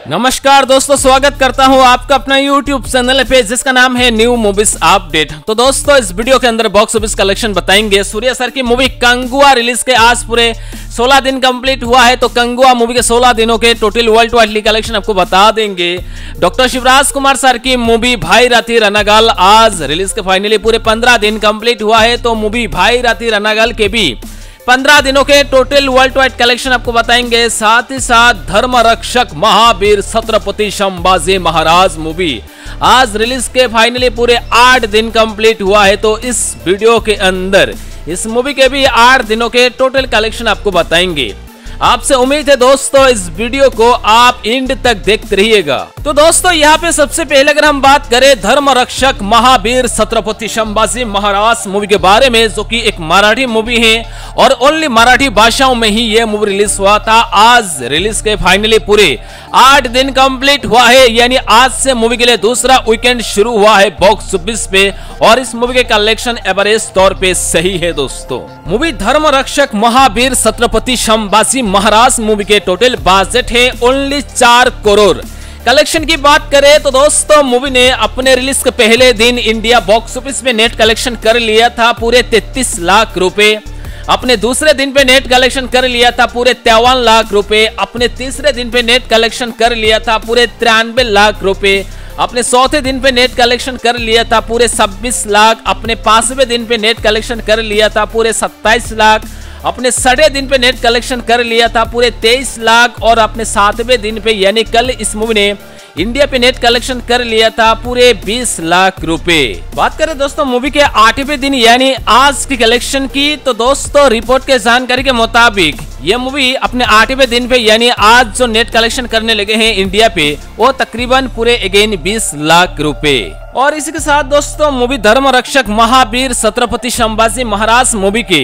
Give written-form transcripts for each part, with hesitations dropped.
नमस्कार दोस्तों, स्वागत करता हूं आपका अपना YouTube चैनल पे जिसका नाम है न्यू मूवीज अपडेट। तो दोस्तों इस वीडियो के अंदर बॉक्स ऑफिस कलेक्शन बताएंगे। सूर्या सर की मूवी कंगुआ रिलीज के आज पूरे 16 दिन कंप्लीट हुआ है, तो कंगुआ मूवी के 16 दिनों के टोटल वर्ल्ड वाइडली कलेक्शन आपको बता देंगे। डॉक्टर शिवराज कुमार सर की मूवी भाई राठी रनागाल आज रिलीज के फाइनली पूरे 15 दिन कंप्लीट हुआ है, तो मूवी भाई राठी रनागाल के भी 15 दिनों के टोटल वर्ल्ड वाइड कलेक्शन आपको बताएंगे। साथ ही साथ धर्म रक्षक महावीर छत्रपति संभाजी महाराज मूवी आज रिलीज के फाइनली पूरे 8 दिन कंप्लीट हुआ है, तो इस वीडियो के अंदर इस मूवी के भी 8 दिनों के टोटल कलेक्शन आपको बताएंगे। आपसे उम्मीद है दोस्तों इस वीडियो को आप एंड तक देखते रहिएगा। तो दोस्तों यहाँ पे सबसे पहले अगर हम बात करें धर्म रक्षक महावीर छत्रपति संभाजी महाराज मूवी के बारे में, जो कि एक मराठी मूवी है और ओनली मराठी भाषाओं में ही ये मूवी रिलीज हुआ था। आज रिलीज के फाइनली पूरे 8 दिन कंप्लीट हुआ है, यानी आज से मूवी के लिए दूसरा वीकेंड शुरू हुआ है बॉक्स ऑफिस पे, और इस मूवी के कलेक्शन एवरेज तौर पे सही है। दोस्तों मूवी धर्म रक्षक महावीर छत्रपति संभाजी महाराज मूवी के टोटल बजट है ओनली 4 करोड़। कलेक्शन की बात करें तो दोस्तों मूवी ने अपने रिलीज के पहले दिन इंडिया बॉक्स ऑफिस में नेट कलेक्शन कर लिया था पूरे 33 लाख रुपए। अपने दूसरे दिन पे नेट कलेक्शन कर लिया था पूरे 53 लाख रुपए। अपने तीसरे दिन पे नेट कलेक्शन कर लिया था पूरे 93 लाख रुपए। अपने चौथे दिन पे नेट कलेक्शन कर लिया था पूरे 26 लाख। अपने 5वें दिन पे नेट कलेक्शन कर लिया था पूरे 27 लाख। अपने 6वें दिन पे नेट कलेक्शन कर लिया था पूरे 23 लाख। और अपने 7वें दिन पे यानी कल इस मूवी ने इंडिया पे नेट कलेक्शन कर लिया था पूरे 20 लाख रुपए। बात करें दोस्तों मूवी के 8वें दिन यानी आज की कलेक्शन की, तो दोस्तों रिपोर्ट के जानकारी के मुताबिक ये मूवी अपने 8वें दिन पे यानी आज जो नेट कलेक्शन करने लगे हैं इंडिया पे, वो तकरीबन पूरे अगेन 20 लाख रुपए। और इसी के साथ दोस्तों मूवी धर्म रक्षक महावीर छत्रपति संभाजी महाराज मूवी के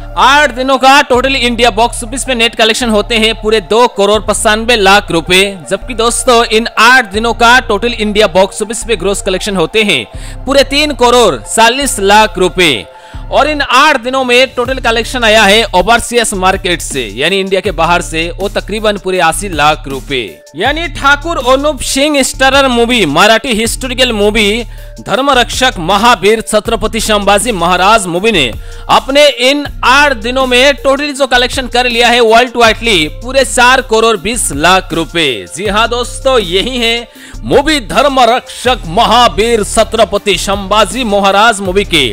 8 दिनों का टोटल इंडिया बॉक्स ऑफिस पे नेट कलेक्शन होते हैं पूरे 2 करोड़ 95 लाख रुपए। जबकि दोस्तों इन 8 दिनों का टोटल इंडिया बॉक्स ऑफिस पे ग्रोस कलेक्शन होते हैं पूरे 3 करोड़ 40 लाख रुपए। और इन 8 दिनों में टोटल कलेक्शन आया है ओवरसीज मार्केट से यानी इंडिया के बाहर से, वो तकरीबन पूरे 80 लाख रुपए। यानी Thakur Anup Singh starrer movie Marathi historical movie Dharma Rakshak Mahaveer Chhatrapati Sambhaji Maharaj movie ने अपने इन 8 दिनों में टोटली जो कलेक्शन कर लिया है वर्ल्ड वाइडली पूरे 4 करोड़ 20 लाख रुपए। जी हाँ दोस्तों, यही है मूवी धर्म रक्षक महावीर छत्रपति संभाजी महाराज मूवी के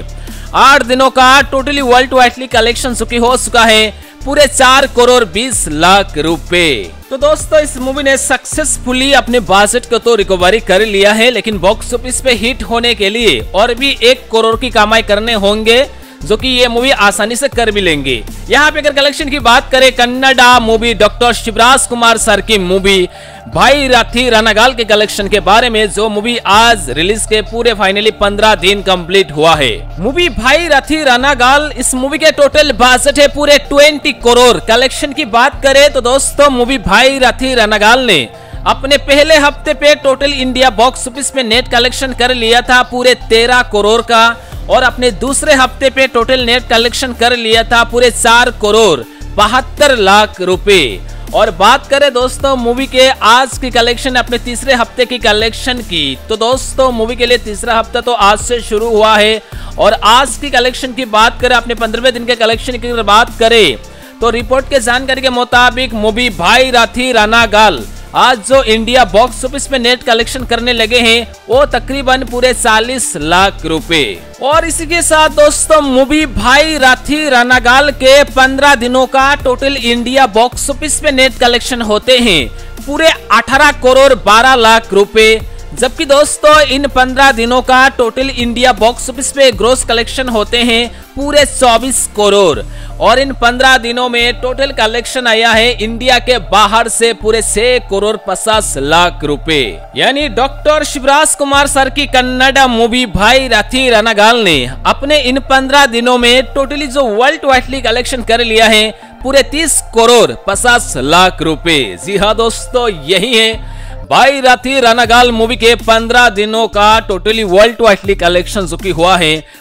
8 दिनों का टोटली वर्ल्ड वाइडली कलेक्शन हो चुका है पूरे 4 करोड़ 20 लाख रुपए। तो दोस्तों इस मूवी ने सक्सेसफुली अपने बजट को तो रिकवरी कर लिया है, लेकिन बॉक्स ऑफिस पे हिट होने के लिए और भी 1 करोड़ की कमाई करने होंगे, जो कि ये मूवी आसानी से कर भी लेंगे। यहाँ पे अगर कलेक्शन की बात करें Kannada movie doctor Shivraj Kumar sir की मूवी भाई राठी रनागाल के कलेक्शन के बारे में, जो मूवी आज रिलीज के पूरे फाइनली 15 दिन कंप्लीट हुआ है। मूवी भाई राठी रनागाल इस मूवी के टोटल बजट है पूरे 20 करोड़। कलेक्शन की बात करें तो दोस्तों मूवी भाई राठी रनागाल ने अपने पहले हफ्ते पे टोटल इंडिया बॉक्स ऑफिस में नेट कलेक्शन कर लिया था पूरे 13 करोड़ का, और अपने दूसरे हफ्ते पे टोटल नेट कलेक्शन कर लिया था पूरे 4 करोड़ 72 लाख रुपए। और बात करें दोस्तों मूवी के आज की कलेक्शन अपने तीसरे हफ्ते की कलेक्शन की, तो दोस्तों मूवी के लिए तीसरा हफ्ता तो आज से शुरू हुआ है, और आज की कलेक्शन की बात करें अपने 15वें दिन के कलेक्शन की बात करें तो रिपोर्ट के जानकारी के मुताबिक मूवी भाई राठी रनागाल आज जो इंडिया बॉक्स ऑफिस में नेट कलेक्शन करने लगे हैं वो तकरीबन पूरे 40 लाख रुपए। और इसी के साथ दोस्तों मूवी भाई राठी रनागाल के 15 दिनों का टोटल इंडिया बॉक्स ऑफिस में नेट कलेक्शन होते हैं पूरे 18 करोड़ 12 लाख रुपए। जबकि दोस्तों इन 15 दिनों का टोटल इंडिया बॉक्स ऑफिस पे ग्रोस कलेक्शन होते हैं पूरे 24 करोड़। और इन 15 दिनों में टोटल कलेक्शन आया है इंडिया के बाहर से पूरे 6 करोड़ 50 लाख रुपए। यानी डॉक्टर शिवराज कुमार सर की कन्नड़ा मूवी भाई राठी रनागाल ने अपने इन 15 दिनों में टोटली जो वर्ल्ड वाइडली कलेक्शन कर लिया है पूरे 30 करोड़ 50 लाख रुपए। जी हाँ दोस्तों, यही है भाई राठी रनागाल मूवी के 15 दिनों का टोटली वर्ल्ड वाइडली कलेक्शन जो कि हुआ है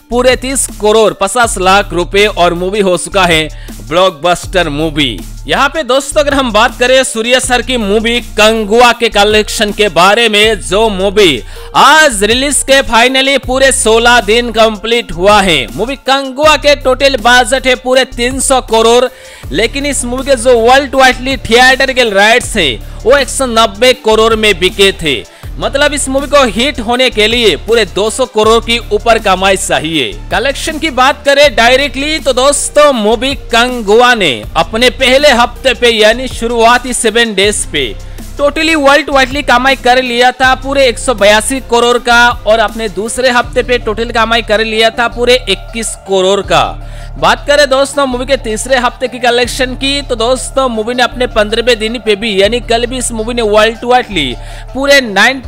पूरे 30 करोड़ 50 लाख रुपए और मूवी हो चुका है ब्लॉकबस्टर मूवी। यहाँ पे दोस्तों अगर हम बात करें सूर्या सर की मूवी कंगुआ के कलेक्शन के बारे में, जो मूवी आज रिलीज के फाइनली पूरे 16 दिन कंप्लीट हुआ है। मूवी कंगुआ के टोटल बजट है पूरे 300 करोड़, लेकिन इस मूवी के जो वर्ल्ड वाइडली थिएटर के राइट्स है वो 190 करोड़ में बिके थे। मतलब इस मूवी को हिट होने के लिए पूरे 200 करोड़ की ऊपर कमाई चाहिए। कलेक्शन की बात करें डायरेक्टली तो दोस्तों मूवी कंगुआ ने अपने पहले हफ्ते पे यानी शुरुआती 7 डेज पे टोटली वर्ल्ड वाइडली कमाई कर लिया था पूरे 182 करोड़ का, और अपने दूसरे हफ्ते पे टोटल कमाई कर लिया था पूरे 21 करोड़ का। बात करें दोस्तों मूवी के तीसरे हफ्ते की कलेक्शन की तो दोस्तों मूवी ने अपने 15वें दिन पे भी यानी कल भी इस मूवी ने वर्ल्ड वाइडली पूरे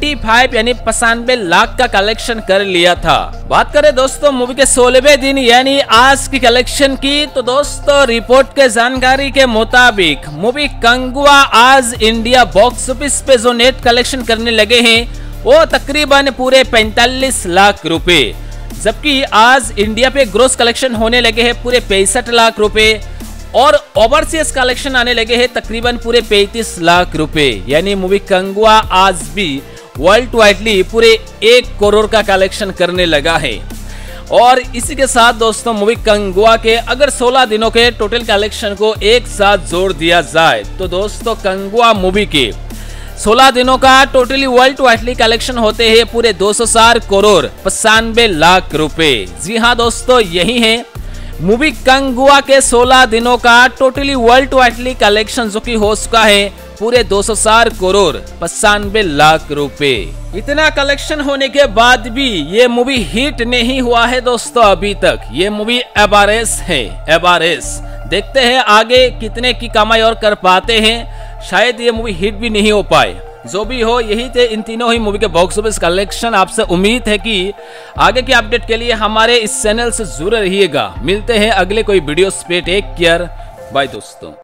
95 यानी 95 लाख का कलेक्शन कर लिया था। बात करें दोस्तों मूवी के 16वें दिन यानी आज की कलेक्शन की तो दोस्तों रिपोर्ट के जानकारी के मुताबिक मूवी कंगुआ आज इंडिया बॉक्स ऑफिस पे जो नेट कलेक्शन करने लगे हैं वो तकरीबन पूरे 45 लाख रुपए, जबकि आज इंडिया पे ग्रोस कलेक्शन होने लगे हैं पूरे 65 लाख रुपए और ओवरसीज कलेक्शन आने लगे हैं तकरीबन पूरे 35 लाख रुपए। यानी मूवी कंगुआ आज भी वर्ल्ड वाइडली पूरे 1 करोड़ का कलेक्शन करने लगा है। और इसी के साथ दोस्तों मूवी कंगुआ के अगर 16 दिनों के टोटल कलेक्शन को एक साथ जोड़ दिया जाए तो दोस्तों कंगुआ मूवी के 16 दिनों का टोटली वर्ल्ड वाइडली कलेक्शन होते हैं पूरे 204 करोड़ 95 लाख रुपए। जी हाँ दोस्तों, यही है मूवी कंगुआ के 16 दिनों का टोटली वर्ल्ड वाइडली कलेक्शन जो कि हो चुका है पूरे 204 करोड़ 95 लाख रुपए। इतना कलेक्शन होने के बाद भी ये मूवी हिट नहीं हुआ है दोस्तों। अभी तक ये मूवी एवरेज है, एवरेज। देखते हैं आगे कितने की कमाई और कर पाते हैं, शायद ये मूवी हिट भी नहीं हो पाए। जो भी हो, यही थे इन तीनों ही मूवी के बॉक्स ऑफिस कलेक्शन। आपसे उम्मीद है कि आगे की अपडेट के लिए हमारे इस चैनल से जुड़े रहिएगा। मिलते हैं अगले कोई वीडियोस पे। टेक केयर, बाय दोस्तों।